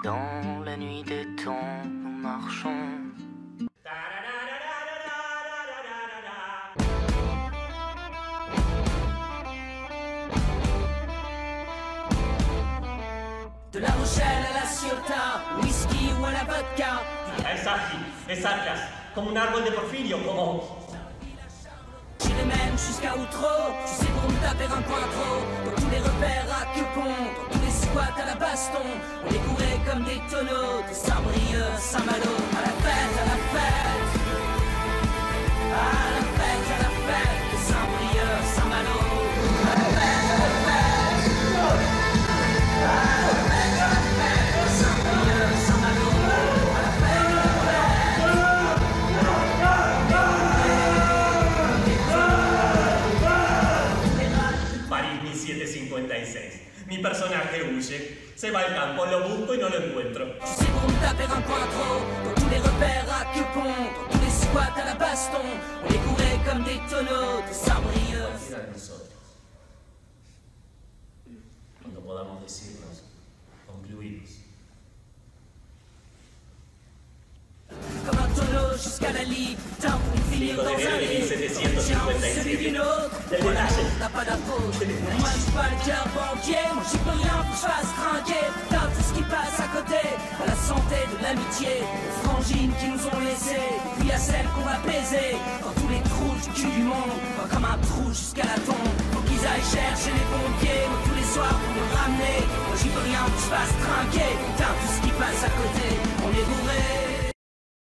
Dans la nuit des temps, nous marchons. De La Rochelle à la Ciotat, whisky ou à la vodka. Exactas, como un árbol de porfirio, como... J'irai même jusqu'à Outreau, tu sais pour me taper un point trop. Dans tous les repères à queue-pont, dans tous les squats à la baston. On les courait comme des tonneaux, de Saint-Brieuc, Saint-Malo. À la fête, à la fête. À la fête, à la fête, de Saint-Brieuc, Saint-Malo. À la fête, à la fête. À la fête, à la fête, de Saint-Brieuc, Saint-Malo. À la fête, à la París 1756. Mi personaje huye. Se va al campo, lo busco y no lo encuentro. Tu sais pour me taper un point trop. Dans tous les repères à queue-pont, dans tous les squats à la baston. On les courait comme des tonneaux, de Saint-Brieuc. Cualquiera de nosotros. Cuando podamos decirnos, concluimos. Comme un tonneau jusqu'à la lit, putain pour finir dans un lit. 1757. Celui d'une autre, Del voilà, detalle. t'as pas d'apôtre. Moi j'suis pas le cœur banquier, moi j'y peux rien pour que j'fasse trinquer. Putain tout ce qui passe à côté, à la santé de l'amitié, aux frangines qui nous ont laissés, puis à celles qu'on va baiser. Dans tous les trous du cul du monde, pas comme un trou jusqu'à la tombe. Faut qu'ils aillent chercher les pompiers, moi tous les soirs pour me ramener. Moi j'y peux rien pour que j'fasse trinquer, putain tout ce qui passe à côté.